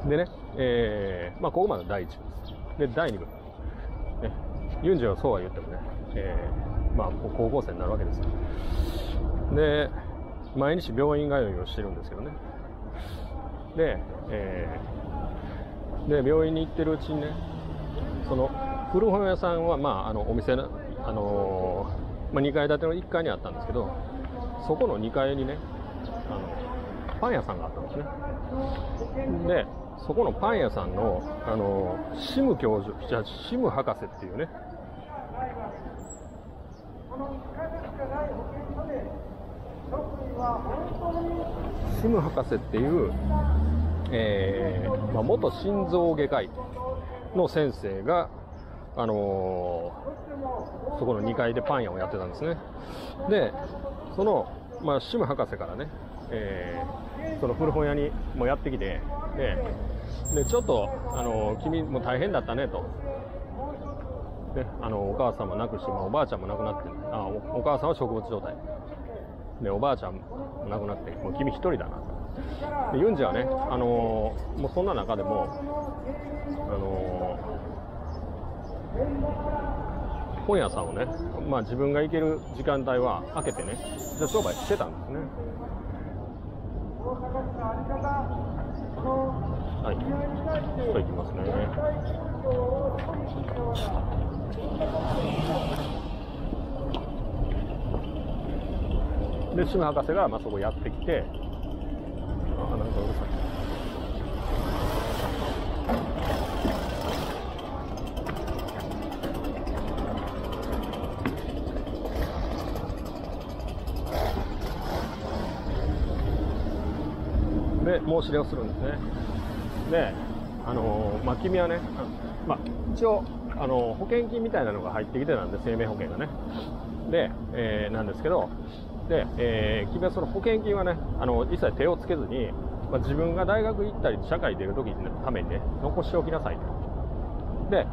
でね、まあここまで第1部です。で、第2部。ね、ユンジはそうは言ってもね、まあ高校生になるわけですよ。で、毎日病院通いをしてるんですけどね。で、で病院に行ってるうちにね、その古本屋さんは、まあ、お店の、まあ、2階建ての1階にあったんですけど、そこの2階にね、パン屋さんがあったんですね。で、そこのパン屋さんの、シム教授、じゃあシム博士っていうね、シム博士っていう、まあ、元心臓外科医の先生が、そこの2階でパン屋をやってたんですね。で、その、まあ、シム博士からね、その古本屋にもやってきて、でちょっと、君も大変だったねと。ね、お母さんも亡くして、まあ、おばあちゃんも亡くなって、お母さんは植物状態。で、おばあちゃんも亡くなって、もう君一人だなと。で、ユンジはね、もうそんな中でも、本屋さんをね、まあ自分が行ける時間帯は開けてね、で商売してたんですね。はい、ちょっと行きますね。で、シム博士がまあそこやってきて、なんかうるさい。で、申し出をするんですね。で、まあ、君はね、まあ、一応、保険金みたいなのが入ってきてたんで、生命保険がね。で、なんですけど、で、君はその保険金はね、一切手をつけずに、まあ、自分が大学行ったり、社会出る時のためにね、残しておきなさいと。で、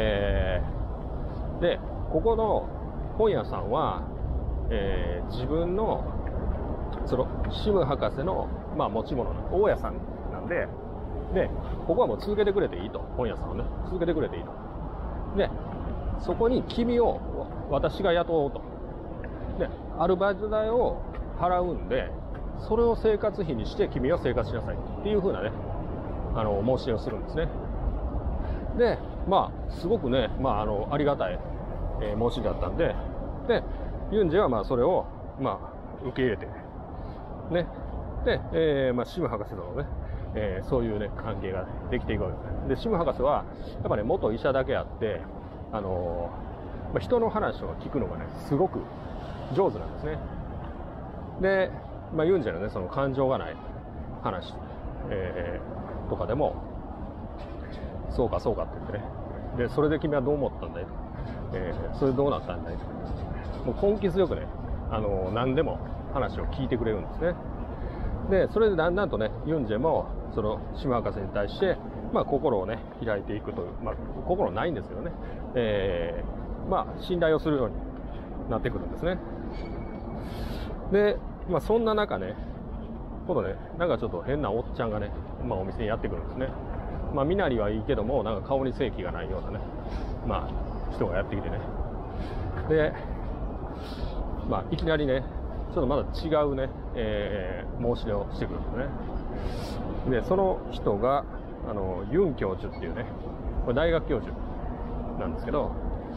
で、ここの本屋さんは、自分の、その、シム博士の、まあ、持ち物の大家さんなんで、で、ここはもう続けてくれていいと。本屋さんをね、続けてくれていいと。で、そこに君を私が雇おうと。で、アルバイト代を払うんで、それを生活費にして君は生活しなさいっていう風なね、申し出をするんですね。で、まあ、すごくね、まあ、ありがたい、申し出だったんで、で、ユンジはまあ、それを、まあ、受け入れて、ね。で、まあ、シム博士とのね、そういうね、関係ができていくわけですね。で、シム博士は、やっぱね、元医者だけあって、まあ、人の話を聞くのがね、すごく上手なんですね。で、まあ、ユンジのね、その感情がない話、とかでも、そうかそうかって言ってね。で、それで君はどう思ったんだいと。それどうなったんだいと。もう根気強くね、何でも話を聞いてくれるんですね。で、それでだんだんとね、ユンジェも、その、シム博士に対して、まあ、心をね、開いていくという、まあ、心ないんですけどね、まあ、信頼をするようになってくるんですね。で、まあ、そんな中ね、今度ね、なんかちょっと変なおっちゃんがね、まあ、お店にやってくるんですね。まあ、身なりはいいけども、なんか顔に正気がないようなね、まあ、人がやってきてね。で、まあ、いきなりね、ちょっとまだ違うね、申し出をしてくるんですね。で、その人が、ユン教授っていうね、これ大学教授なんですけど、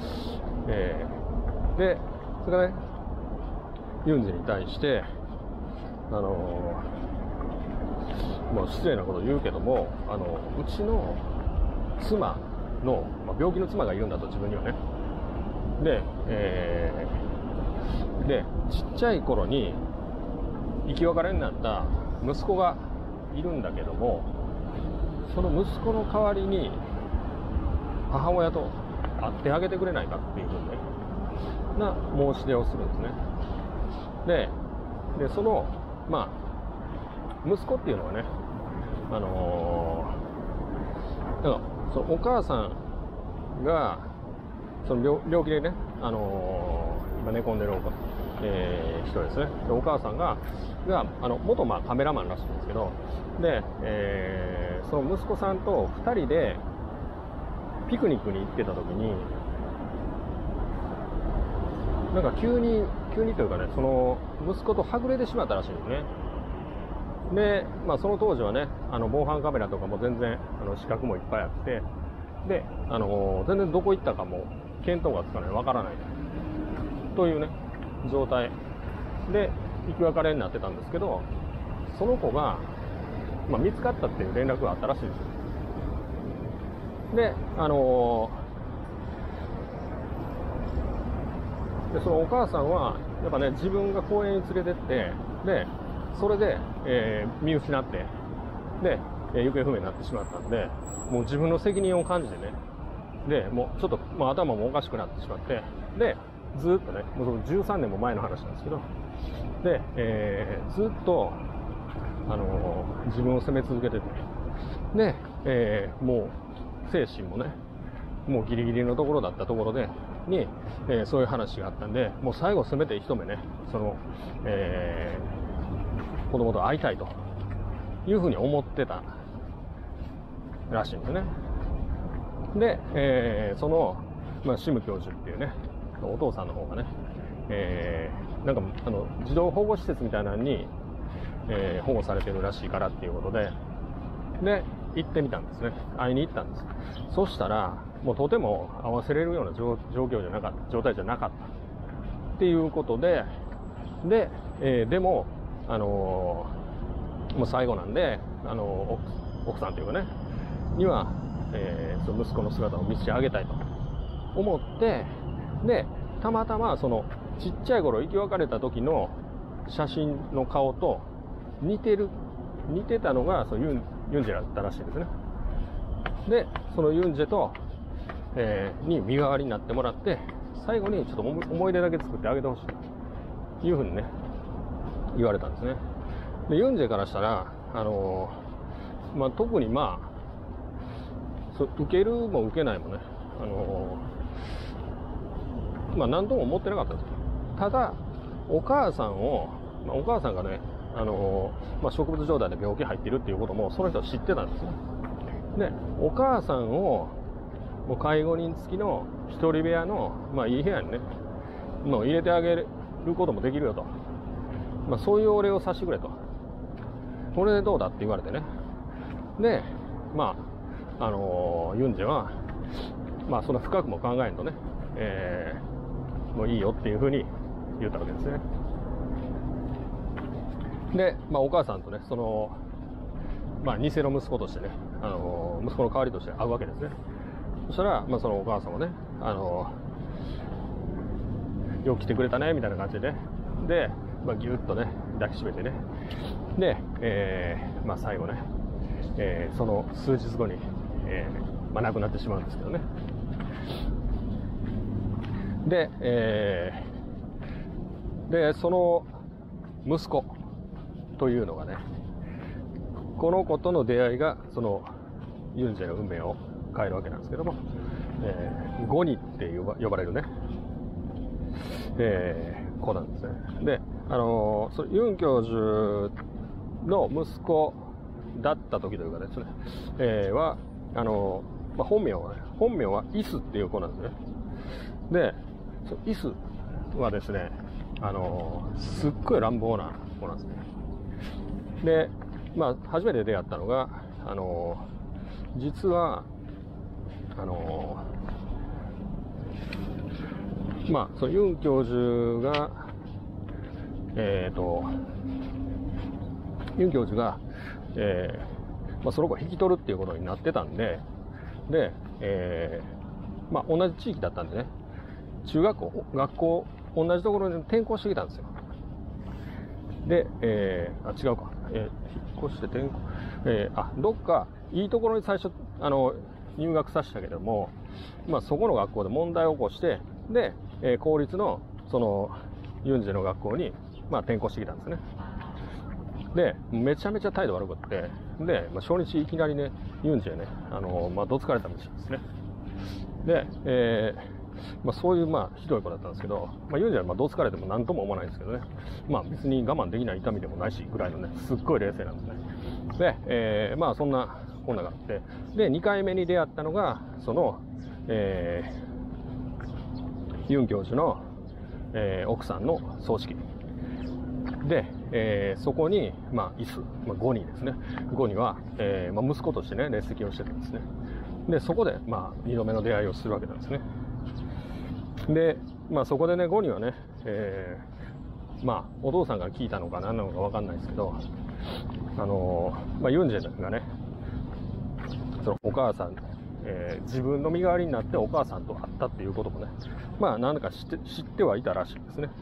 で、それがね、ユンジに対して、まあ、失礼なことを言うけども、うちの妻の、まあ、病気の妻がいるんだと、自分にはね。で、ちっちゃい頃に生き別れになった息子がいるんだけども、その息子の代わりに母親と会ってあげてくれないかっていうふうな申し出をするんですね。で、その、まあ、息子っていうのはね、だからそのお母さんがその病気でね、今寝込んでる人ですね。でお母さんが元カメラマンらしいんですけど、で、その息子さんと2人でピクニックに行ってた時に、なんか急にというかね、その息子とはぐれてしまったらしいんですね。で、その当時はね、防犯カメラとかも全然死角もいっぱいあって、で、全然どこ行ったかも見当がつかない、わからないというね状態で行き別れになってたんですけど、その子が、見つかったっていう連絡があったらしいです。で、そのお母さんはやっぱね、自分が公園に連れてって、でそれで、見失って、で、行方不明になってしまったんで、もう自分の責任を感じてね、でもうちょっと、頭もおかしくなってしまって、でずっとね、もう13年も前の話なんですけど、で、ずっと自分を責め続けてて、で、もう精神もね、もうギリギリのところだったところでに、そういう話があったんで、もう最後せめて一目ね、その、子供と会いたいというふうに思ってたらしいんですね。で、その、シム教授っていうね、お父さんの方がね、なんか児童保護施設みたいなのに、保護されてるらしいからっていうことで、で行ってみたんですね。会いに行ったんです。そしたらもうとても会わせれるような状態じゃなかったっていうことで、でももう最後なんで、奥さんというかねには、その息子の姿を見せてあげたいと思って、でたまたまそのちっちゃい頃生き別れた時の写真の顔と似てたのがそのユンジェだったらしいですね。でそのユンジェと、に身代わりになってもらって、最後にちょっと思い出だけ作ってあげてほしいというふうにね言われたんですね。でユンジェからしたら特に受けるも受けないもね、何とも思ってなかったんですよ。ただお母さんがね、植物状態で病気入っているっていうこともその人は知ってたんですね。でお母さんをもう介護人付きの一人部屋の、いい部屋にねもう入れてあげることもできるよと、そういうお礼をさせてくれと、これでどうだって言われてね。でユンジェはそんな深くも考えんとね、もういいよっていうふうに言ったわけですね。で、お母さんとね、その、偽の息子としてね、息子の代わりとして会うわけですね。そしたら、そのお母さんもね、よく来てくれたね、みたいな感じで、で、ぎゅっとね、抱きしめてね、で、最後ね、その数日後に、亡くなってしまうんですけどね。で、その息子というのがね、この子との出会いがそのユンジェの運命を変えるわけなんですけども、ゴニって呼ばれるね、子なんですね。で、そのユン教授の息子だった時というかですね、本名はイスっていう子なんですね。で、イスはですね、すっごい乱暴な子なんですね。で、初めて出会ったのが、実は、そのユン教授が、ユン教授が、その子を引き取るっていうことになってたんで、同じ地域だったんでね、学校、同じところに転校してきたんですよ。で、違うか、引っ越して転校、どっかいいところに最初入学させたけども、そこの学校で問題を起こして、で、公立のそのユンジェの学校に転校してきたんですね。でめちゃめちゃ態度悪くって、で、初日いきなりねユンジェねどつかれたみたいですね。で、 まあ、そういう、まあ、ひどい子だったんですけど、まあ、ユンジはまあどう疲れても何とも思わないんですけどね、まあ、別に我慢できない痛みでもないしぐらいのね、すっごい冷静なんですね。で、まあ、そんなこんながあって、で、2回目に出会ったのが、その、ユン教授の、奥さんの葬式で、そこに、まあ、イス、まあ、ゴニーですね。ゴニーは、まあ、息子としてね、列席をしてたんですね。で、そこで、まあ、2度目の出会いをするわけなんですね。で、まあ、そこでね、ゴニーはね、まあ、お父さんが聞いたのか何なのか分かんないですけど、まあ、ユンジェがね、そのお母さん、自分の身代わりになってお母さんと会ったっていうこともね、まあ、何か知ってはいたらしいんですね。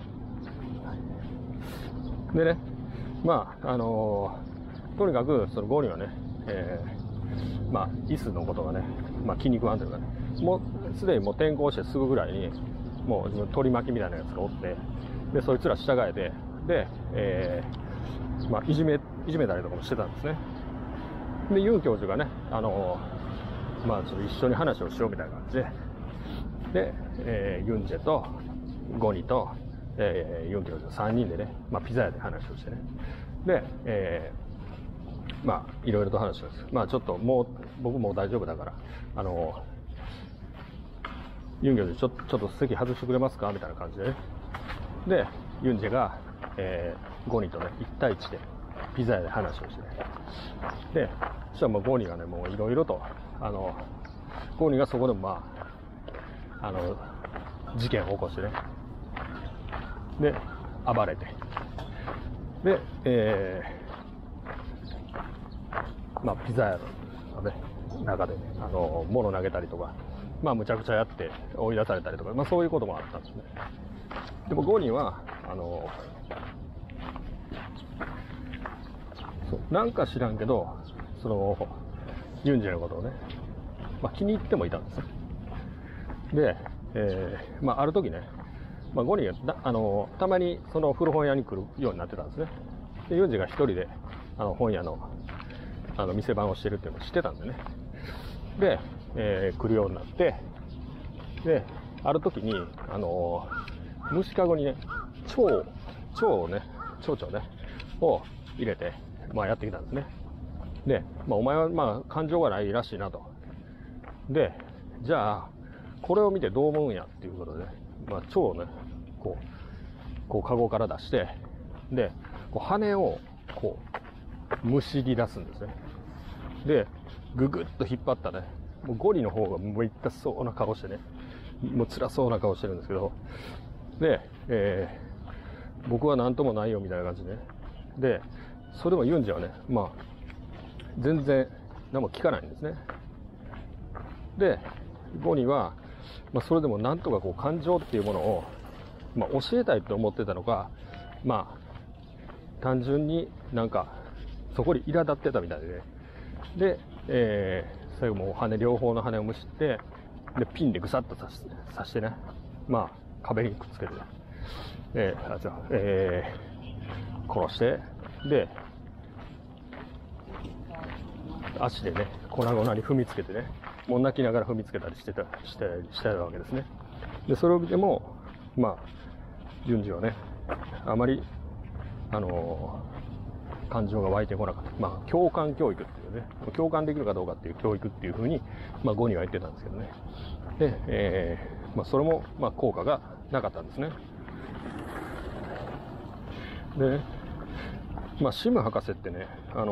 でね、まあ、とにかく、そのゴニーはね、まあ、イスのことがね、まあ、気に食わんというかね、もう、すでにもう転校してすぐぐらいに、もう自分取り巻きみたいなやつがおって、で、そいつら従えて、で、まあ、いじめたりとかもしてたんですね。で、ユン教授がね、まあ、ちょっと一緒に話をしようみたいな感じで、で、ユンジェとゴニと、ユン教授3人でね、まあ、ピザ屋で話をしてね。で、まあ、いろいろと話をする。まあ、ちょっともう、僕もう大丈夫だから、ユン教授ちょっと席外してくれますかみたいな感じでね。で、ユンジェが、ゴニとね、1対1でピザ屋で話をしてね。で、そしたらもうゴニがね、もういろいろと、ゴニがそこでもまあ、事件を起こしてね。で、暴れて。で、まあ、ピザ屋のね、中でね、物投げたりとか、まあ、むちゃくちゃやって追い出されたりとか、まあ、そういうこともあったんですね。でも、ゴニは、なんか知らんけど、その、ユンジェのことをね、まあ、気に入ってもいたんですよ。で、まあ、ある時ね、まあ、ゴニがたまにその古本屋に来るようになってたんですね。で、ユンジが一人で本屋の店番をしてるっていうのを知ってたんでね。で、来るようになって、で、ある時に虫かごにね、蝶々ねを入れて、まあ、やってきたんですね。で、まあ、お前はまあ感情がないらしいなと。で、じゃあこれを見てどう思うんやっていうことで、まあ、蝶をね、こうカゴから出して、で、こう羽をこうむしり出すんですね。で、ぐぐっと引っ張ったね、もうゴリの方がもう痛そうな顔してね、もう辛そうな顔してるんですけど、で、僕は何ともないよみたいな感じでね。で、それでもユンジはね、まあ全然何も聞かないんですね。で、ゴニは、まあ、それでもなんとかこう感情っていうものを、まあ、教えたいと思ってたのか、まあ単純になんかそこに苛立ってたみたいで、で、最後もう両方の羽をむしって、でピンでぐさっと刺してね、まあ壁にくっつけて、殺して、で足でね粉々に踏みつけてね、もう泣きながら踏みつけたりしたわけですね。で、それを見ても、まあユンジはね、あまり感情が湧いてこなかった。まあ共感教育っていうね、共感できるかどうかっていう教育っていう風に、まあゴニは言ってたんですけどね。で、まあそれもまあ効果がなかったんですね。で、まあシム博士ってね、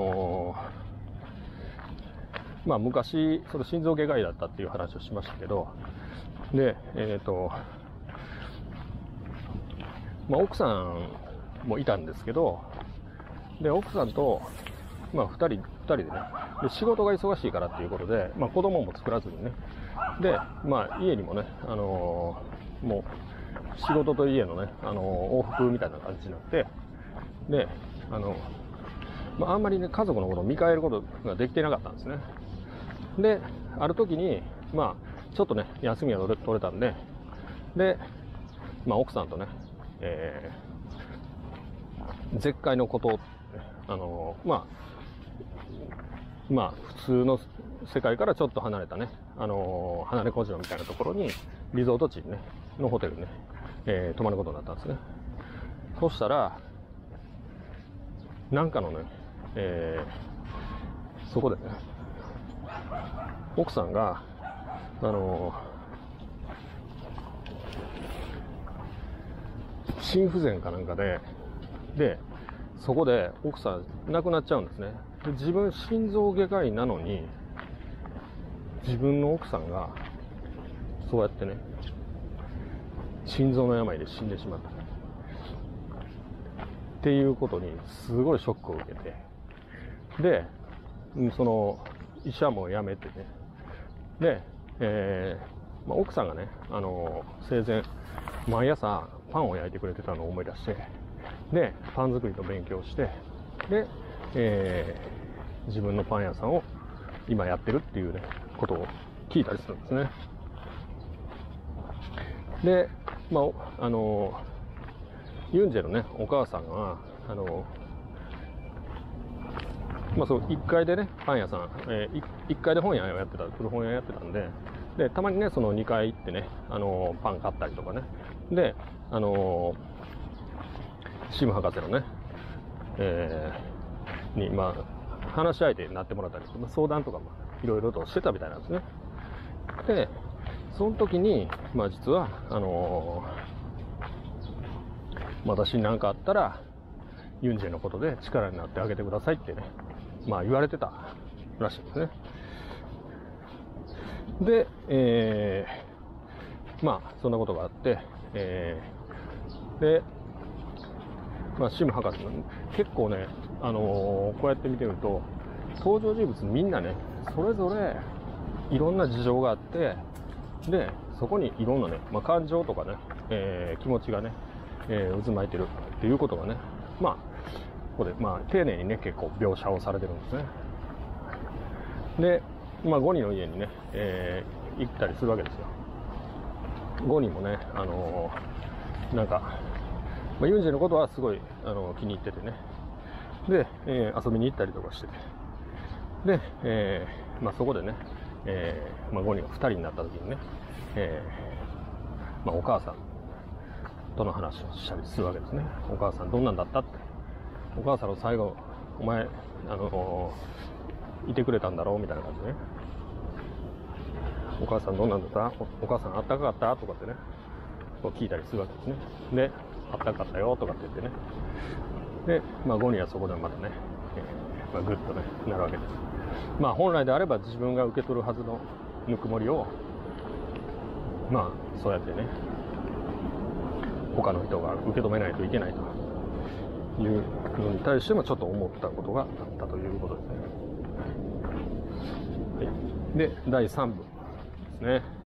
まあ昔その心臓外科医だったっていう話をしましたけど、で、まあ奥さんもいたんですけど、で奥さんとまあ2人でね、で仕事が忙しいからっていうことで、まあ子供も作らずにね、でまあ家にもね、もう仕事と家のね、往復みたいな感じになって、でまあ、あんまりね家族のことを見返ることができてなかったんですね。で、ある時にまあちょっとね休みが取れたんで、で、まあ、奥さんとね、絶海のことを、まあ普通の世界からちょっと離れたね、離れ小島みたいなところに、 リゾート地にね、のホテルにね、泊まることになったんですね。そしたら、なんかのね、そこでね、奥さんが、心不全かなんかで、そこで奥さん亡くなっちゃうんですね。で、自分心臓外科医なのに、自分の奥さんが、そうやってね、心臓の病で死んでしまった。っていうことに、すごいショックを受けて、で、その、医者も辞めてね、で、奥さんがね、生前、毎朝パンを焼いてくれてたのを思い出して、で、パン作りの勉強をして、で、自分のパン屋さんを今やってるっていうね、ことを聞いたりするんですね。で、ユンジェのね、お母さんが、そう、1階でね、パン屋さん、1階で本屋をやってた、古本屋やってたんで、で、たまにね、その2階行ってね、パン買ったりとかね、で、シム博士のね、に、話し相手になってもらったりとか、相談とかもいろいろとしてたみたいなんですね。で、その時に、実は、私に何かあったら、ユンジェのことで力になってあげてくださいってね、言われてたらしいんですね。で、そんなことがあって、で、シム博士の結構ね、こうやって見てみると、登場人物みんなね、それぞれいろんな事情があって、で、そこにいろんなね、感情とかね、気持ちがね、渦巻いてるっていうことがね、ここで、丁寧にね、結構描写をされてるんですね。で、ゴニの家にね、行ったりするわけですよ。ゴニもね、ユンジェのことはすごい、気に入っててね。で、遊びに行ったりとかしてて。で、そこでね、ゴニが2人になった時にね、お母さんとの話をしたりするわけですね。お母さんどんなんだったって。お母さんの最後、お前、いてくれたんだろうみたいな感じでね。お母さんどんなんだった？お母さんあったかかったとかってね、こう聞いたりするわけですね。で、あったかかったよとかって言ってね。で、ゴニはそこでまたね、グッとね、なるわけです。本来であれば自分が受け取るはずのぬくもりを、そうやってね、他の人が受け止めないといけないというのに対してもちょっと思ったことがあったということですね。で、第3部ですね。